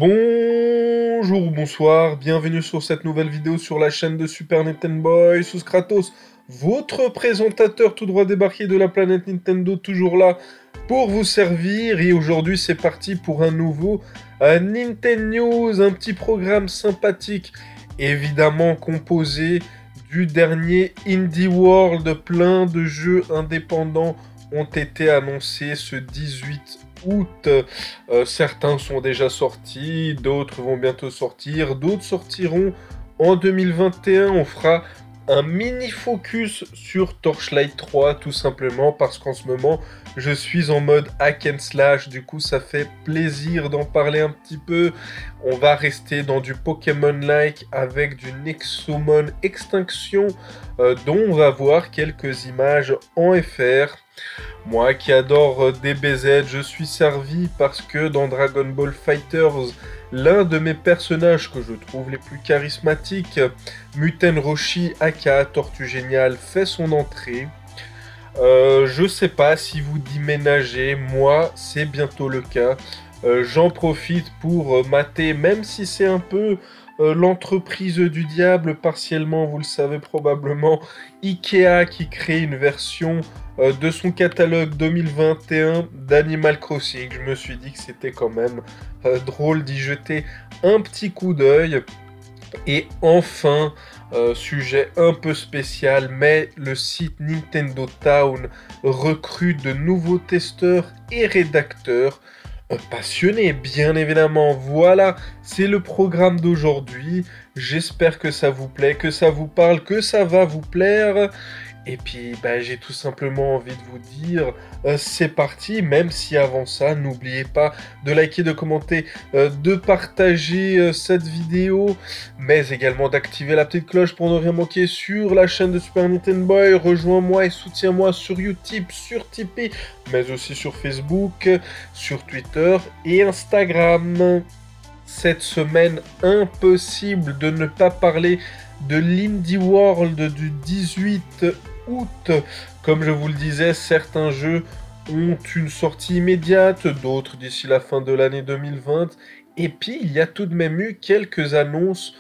Bonjour ou bonsoir, bienvenue sur cette nouvelle vidéo sur la chaîne de Super Nintendo Boy sous Kratos, votre présentateur tout droit débarqué de la planète Nintendo, toujours là pour vous servir. Et aujourd'hui c'est parti pour un nouveau Nintendo News, un petit programme sympathique, évidemment composé du dernier Indie World. Plein de jeux indépendants ont été annoncés ce 18 août. Certains sont déjà sortis, d'autres vont bientôt sortir, d'autres sortiront en 2021. On fera un mini focus sur Torchlight 3 tout simplement parce qu'en ce moment je suis en mode hack and slash, du coup ça fait plaisir d'en parler un petit peu. On va rester dans du Pokémon-like avec du Nexomon Extinction dont on va voir quelques images en FR. Moi qui adore DBZ, je suis servi parce que dans Dragon Ball FighterZ, l'un de mes personnages que je trouve les plus charismatiques, Muten Roshi aka Tortue Géniale, fait son entrée. Je sais pas si vous déménagez, moi c'est bientôt le cas. J'en profite pour mater, même si c'est un peu l'entreprise du diable, partiellement, vous le savez probablement, Ikea qui crée une version de son catalogue 2021 d'Animal Crossing. Je me suis dit que c'était quand même drôle d'y jeter un petit coup d'œil. Et enfin, sujet un peu spécial, mais le site Nintendo Town recrute de nouveaux testeurs et rédacteurs passionnés, bien évidemment. Voilà, c'est le programme d'aujourd'hui. J'espère que ça vous plaît, que ça vous parle, que ça va vous plaire. Et puis, j'ai tout simplement envie de vous dire, c'est parti, même si avant ça, n'oubliez pas de liker, de commenter, de partager cette vidéo, mais également d'activer la petite cloche pour ne rien manquer sur la chaîne de Super Nintendo Boy. Rejoins-moi et soutiens-moi sur Utip, sur Tipeee, mais aussi sur Facebook, sur Twitter et Instagram. Cette semaine, impossible de ne pas parler de l'Indie World du 18 août. Comme je vous le disais, certains jeux ont une sortie immédiate, d'autres d'ici la fin de l'année 2020. Et puis, il y a tout de même eu quelques annonces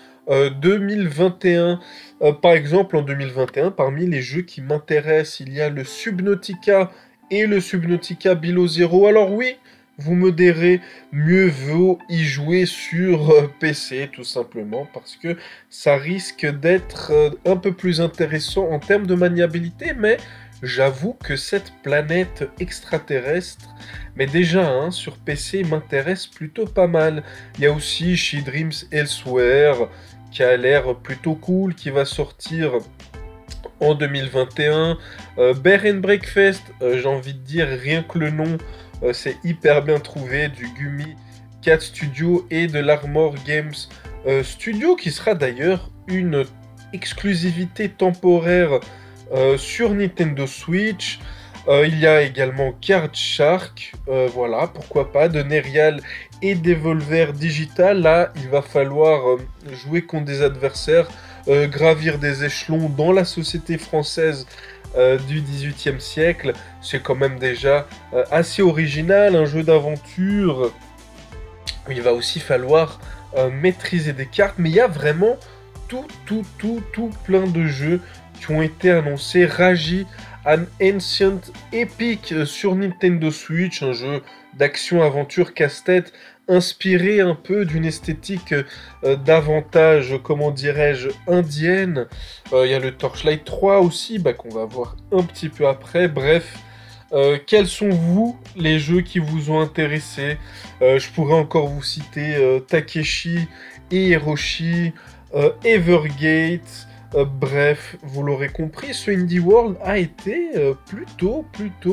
2021. Par exemple, en 2021, parmi les jeux qui m'intéressent, il y a le Subnautica et le Subnautica Below Zero. Alors oui, vous me direz, mieux vaut y jouer sur PC, tout simplement, parce que ça risque d'être un peu plus intéressant en termes de maniabilité, mais j'avoue que cette planète extraterrestre, mais déjà, sur PC, m'intéresse plutôt pas mal. Il y a aussi She Dreams Elsewhere, qui a l'air plutôt cool, qui va sortir en 2021. Bear and Breakfast, j'ai envie de dire, rien que le nom, c'est hyper bien trouvé, du Gumi Cat Studio et de l'Armor Games Studio, qui sera d'ailleurs une exclusivité temporaire sur Nintendo Switch. Il y a également Card Shark, voilà, pourquoi pas, de Nerial et Devolver Digital. Là, il va falloir jouer contre des adversaires, gravir des échelons dans la société française du XVIIIe siècle. C'est quand même déjà assez original, un jeu d'aventure. Il va aussi falloir maîtriser des cartes, mais il y a vraiment tout plein de jeux qui ont été annoncés. Raji, An Ancient Epic sur Nintendo Switch, un jeu d'action-aventure casse-tête inspiré un peu d'une esthétique davantage, comment dirais-je, indienne. Il y a le Torchlight 3 aussi, qu'on va voir un petit peu après. Bref, quels sont vous les jeux qui vous ont intéressé? Je pourrais encore vous citer Takeshi et Hiroshi, Evergate. Bref, vous l'aurez compris, ce Indie World a été plutôt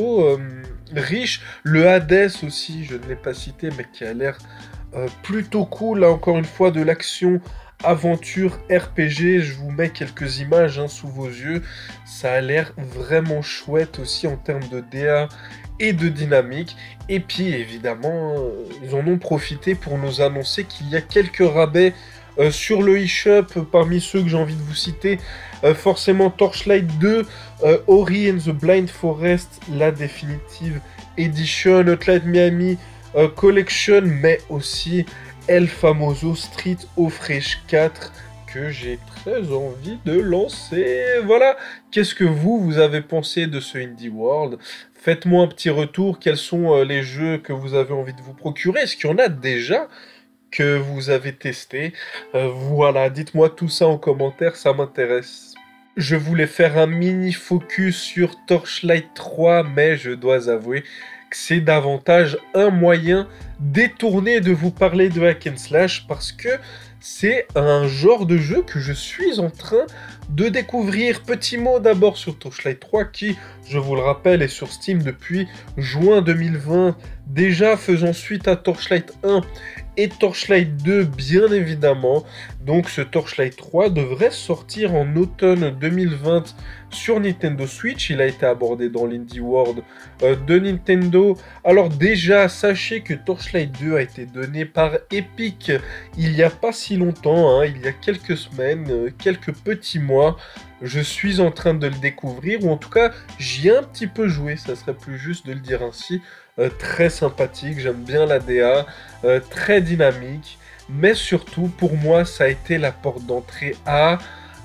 riche. Le Hades aussi, je ne l'ai pas cité, mais qui a l'air plutôt cool. Là, encore une fois, de l'action, aventure, RPG. Je vous mets quelques images sous vos yeux. Ça a l'air vraiment chouette aussi en termes de DA et de dynamique. Et puis, évidemment, ils en ont profité pour nous annoncer qu'il y a quelques rabais sur le eShop, parmi ceux que j'ai envie de vous citer, forcément Torchlight 2, Ori and the Blind Forest, la définitive Edition, Hotline Miami Collection, mais aussi El Famoso Street of Rage 4 que j'ai très envie de lancer. Voilà, qu'est-ce que vous avez pensé de ce Indie World? Faites-moi un petit retour, quels sont les jeux que vous avez envie de vous procurer? Est-ce qu'il y en a déjà que vous avez testé? Voilà, dites-moi tout ça en commentaire, ça m'intéresse. Je voulais faire un mini focus sur Torchlight 3, mais je dois avouer que c'est davantage un moyen détourné de vous parler de hack and slash parce que c'est un genre de jeu que je suis en train de découvrir. Petit mot d'abord sur Torchlight 3 qui, je vous le rappelle, est sur Steam depuis juin 2020, déjà faisant suite à Torchlight 1 et Torchlight 2 bien évidemment. Donc ce Torchlight 3 devrait sortir en automne 2020 sur Nintendo Switch. Il a été abordé dans l'Indie World de Nintendo. Alors déjà, sachez que Torchlight 2 a été donné par Epic il n'y a pas si longtemps, hein, il y a quelques semaines, quelques petits mois. Je suis en train de le découvrir, ou en tout cas, j'y ai un petit peu joué, ça serait plus juste de le dire ainsi. Très sympathique, j'aime bien la DA, très dynamique, mais surtout, pour moi, ça a été la porte d'entrée à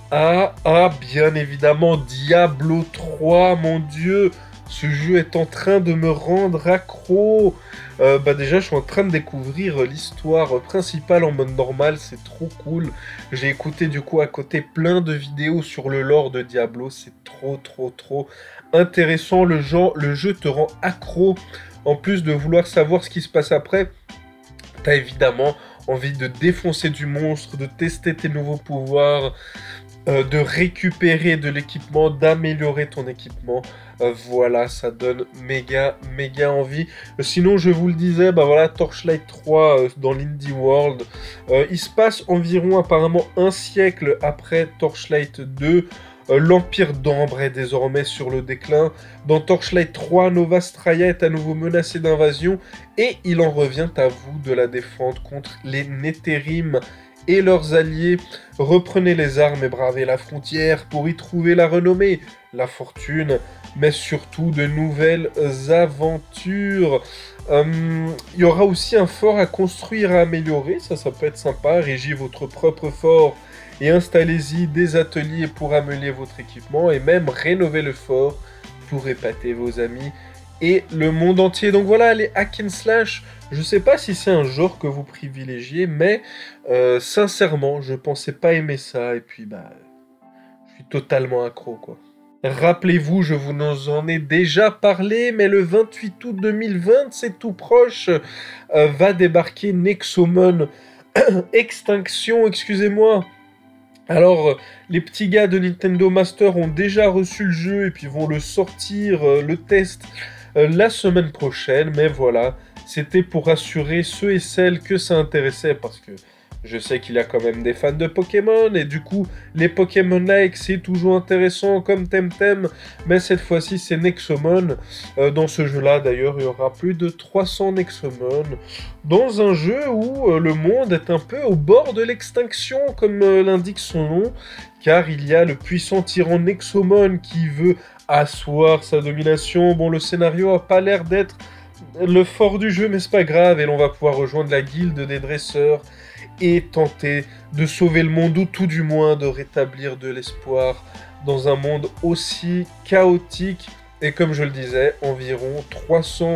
bien évidemment, Diablo 3, mon Dieu, ce jeu est en train de me rendre accro. Déjà, je suis en train de découvrir l'histoire principale en mode normal, c'est trop cool. J'ai écouté du coup à côté plein de vidéos sur le lore de Diablo, c'est trop intéressant. Le jeu te rend accro. En plus de vouloir savoir ce qui se passe après, t'as évidemment envie de défoncer du monstre, de tester tes nouveaux pouvoirs, de récupérer de l'équipement, d'améliorer ton équipement. Voilà, ça donne méga envie. Sinon, je vous le disais, voilà, Torchlight 3 dans l'Indie World. Il se passe environ apparemment un siècle après Torchlight 2. L'Empire d'Ambre est désormais sur le déclin. Dans Torchlight 3, Nova Straya est à nouveau menacée d'invasion et il en revient à vous de la défendre contre les Nethérim et leurs alliés. Reprenez les armes et bravez la frontière pour y trouver la renommée, la fortune, mais surtout de nouvelles aventures. Il y aura aussi un fort à construire, à améliorer, ça peut être sympa. Régis votre propre fort et installez-y des ateliers pour améliorer votre équipement et même rénover le fort pour épater vos amis et le monde entier. Donc voilà, les hack and slash, je sais pas si c'est un genre que vous privilégiez, mais sincèrement, je pensais pas aimer ça, et puis je suis totalement accro, quoi. Rappelez-vous, je vous en ai déjà parlé, mais le 28 août 2020, c'est tout proche, va débarquer Nexomon Extinction, excusez-moi. Alors, les petits gars de Nintendo Master ont déjà reçu le jeu et puis vont le sortir, le test, la semaine prochaine. Mais voilà, c'était pour rassurer ceux et celles que ça intéressait parce que je sais qu'il y a quand même des fans de Pokémon et du coup, les Pokémon-like, c'est toujours intéressant comme Temtem. Mais cette fois-ci, c'est Nexomon. Dans ce jeu-là, d'ailleurs, il y aura plus de 300 Nexomon. Dans un jeu où le monde est un peu au bord de l'extinction, comme l'indique son nom. Car il y a le puissant tyran Nexomon qui veut asseoir sa domination. Bon, le scénario a pas l'air d'être le fort du jeu, mais c'est pas grave. Et l'on va pouvoir rejoindre la guilde des dresseurs et tenter de sauver le monde, ou tout du moins de rétablir de l'espoir dans un monde aussi chaotique. Et comme je le disais, environ 300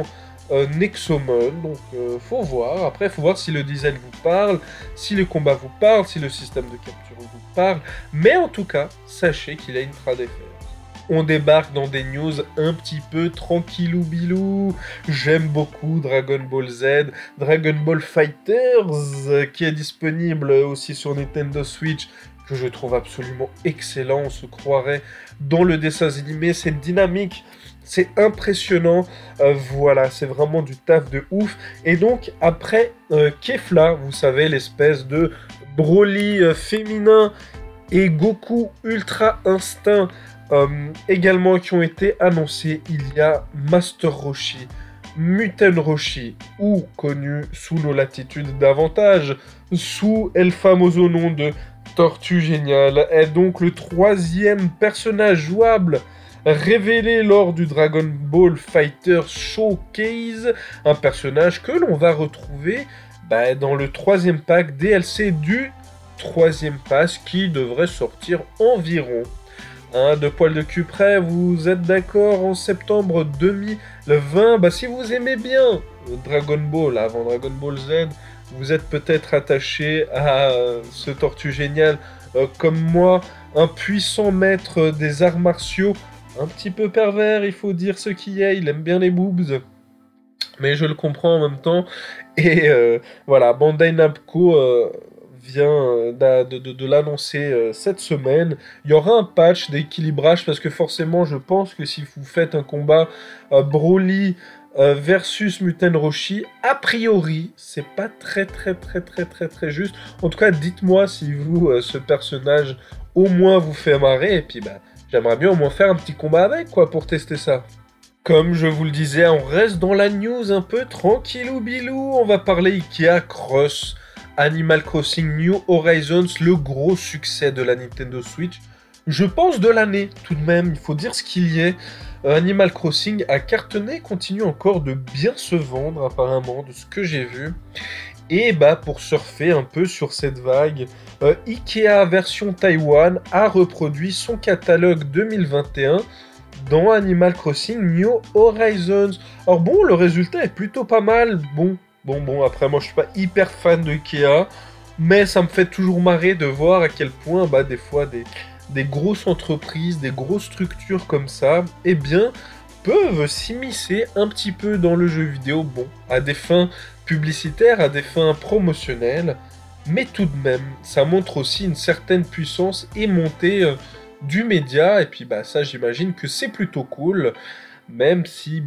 Nexomon, donc faut voir. Après, faut voir si le design vous parle, si le combat vous parle, si le système de capture vous parle. Mais en tout cas, sachez qu'il a une trad FR. On débarque dans des news un petit peu tranquillou bilou. J'aime beaucoup Dragon Ball Z, Dragon Ball Fighters, qui est disponible aussi sur Nintendo Switch, que je trouve absolument excellent. On se croirait dans le dessin animé, c'est dynamique, c'est impressionnant. Voilà, c'est vraiment du taf de ouf. Et donc, après Kefla, vous savez, l'espèce de Broly féminin, et Goku Ultra Instinct, également qui ont été annoncés, il y a Master Roshi, Muten Roshi, ou connu sous nos latitudes davantage, sous El Famoso nom de Tortue Géniale, est donc le 3e personnage jouable révélé lors du Dragon Ball Fighter Showcase, un personnage que l'on va retrouver dans le troisième pack DLC du troisième pass qui devrait sortir environ. De poil de cul près, vous êtes d'accord en septembre 2020. Si vous aimez bien Dragon Ball avant Dragon Ball Z, vous êtes peut-être attaché à ce tortue génial comme moi, un puissant maître des arts martiaux, un petit peu pervers, il faut dire ce qu'il y a, il aime bien les boobs. Mais je le comprends en même temps. Et voilà, Bandai Namco vient de l'annoncer cette semaine. Il y aura un patch d'équilibrage parce que forcément, je pense que si vous faites un combat Broly versus Muten Roshi, a priori, c'est pas très juste. En tout cas, dites-moi si vous, ce personnage, au moins vous fait marrer. Et puis, j'aimerais bien au moins faire un petit combat avec, quoi, pour tester ça. Comme je vous le disais, on reste dans la news un peu tranquillou bilou. On va parler Ikea Cross, Animal Crossing New Horizons, le gros succès de la Nintendo Switch. Je pense de l'année tout de même, il faut dire ce qu'il y est. Animal Crossing a cartonné, continue encore de bien se vendre apparemment, de ce que j'ai vu. Et pour surfer un peu sur cette vague, Ikea version Taïwan a reproduit son catalogue 2021 dans Animal Crossing New Horizons. Alors bon, le résultat est plutôt pas mal. Bon, après moi je suis pas hyper fan de Ikea, mais ça me fait toujours marrer de voir à quel point des fois des grosses entreprises, des grosses structures comme ça, peuvent s'immiscer un petit peu dans le jeu vidéo, à des fins publicitaires, à des fins promotionnelles, mais tout de même, ça montre aussi une certaine puissance et montée du média, et puis ça j'imagine que c'est plutôt cool, même si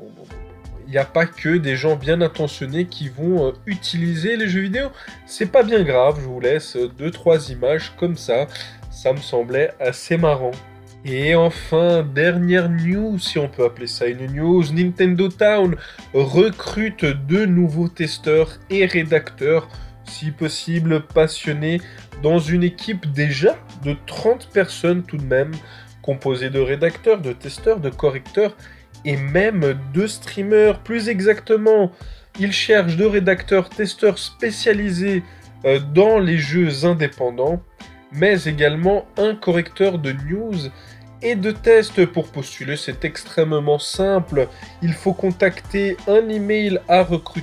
il n'y a pas que des gens bien intentionnés qui vont utiliser les jeux vidéo. C'est pas bien grave, je vous laisse 2-3 images comme ça me semblait assez marrant. Et enfin, dernière news, si on peut appeler ça une news, Nintendo Town recrute 2 nouveaux testeurs et rédacteurs, si possible passionnés, dans une équipe déjà de 30 personnes tout de même, composée de rédacteurs, de testeurs, de correcteurs et même de streamers. Plus exactement, ils cherchent 2 rédacteurs testeurs spécialisés dans les jeux indépendants, mais également un correcteur de news et de tests. Pour postuler, c'est extrêmement simple. Il faut contacter un email à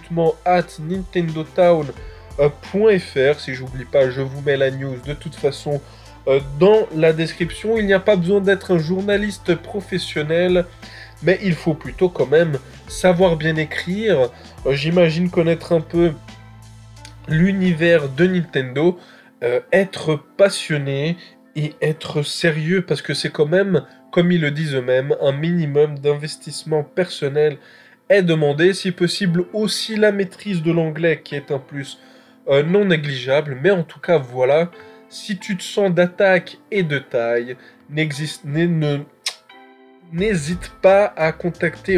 recrutement@nintendotown.fr. Si j'oublie pas, je vous mets la news de toute façon dans la description. Il n'y a pas besoin d'être un journaliste professionnel, mais il faut plutôt quand même savoir bien écrire. J'imagine connaître un peu l'univers de Nintendo, être passionné et être sérieux, parce que c'est quand même, comme ils le disent eux-mêmes, un minimum d'investissement personnel est demandé, si possible aussi la maîtrise de l'anglais qui est un plus non négligeable, mais en tout cas voilà, si tu te sens d'attaque et de taille, n'hésite pas à contacter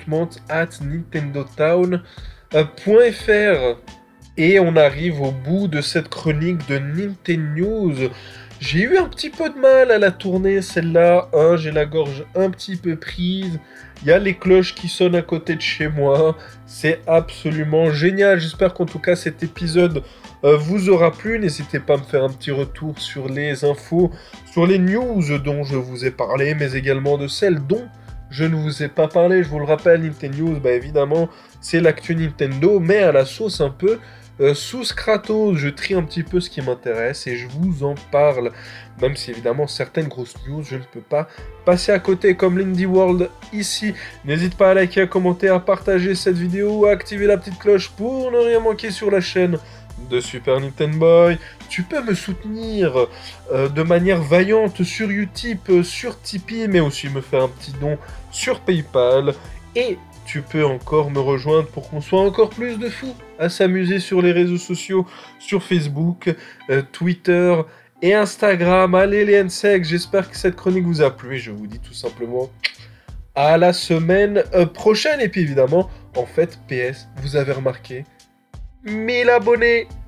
recruitment@nintendotown.fr. Et on arrive au bout de cette chronique de Nintendo News. J'ai eu un petit peu de mal à la tourner, celle-là. J'ai la gorge un petit peu prise. Il y a les cloches qui sonnent à côté de chez moi. C'est absolument génial. J'espère qu'en tout cas cet épisode vous aura plu. N'hésitez pas à me faire un petit retour sur les infos, sur les news dont je vous ai parlé, mais également de celles dont je ne vous ai pas parlé. Je vous le rappelle, Nintendo News, évidemment, c'est l'actu Nintendo, mais à la sauce un peu sous Kratos. Je trie un petit peu ce qui m'intéresse et je vous en parle. Même si évidemment certaines grosses news, je ne peux pas passer à côté, comme l'Indie World ici. N'hésite pas à liker, à commenter, à partager cette vidéo, à activer la petite cloche pour ne rien manquer sur la chaîne de Super Nintendo Boy. Tu peux me soutenir de manière vaillante sur Utip, sur Tipeee, mais aussi me faire un petit don sur PayPal. Et tu peux encore me rejoindre pour qu'on soit encore plus de fous à s'amuser sur les réseaux sociaux, sur Facebook, Twitter et Instagram. Allez les NSEC, j'espère que cette chronique vous a plu et je vous dis tout simplement à la semaine prochaine. Et puis évidemment, en fait, PS, vous avez remarqué, 1000 abonnés!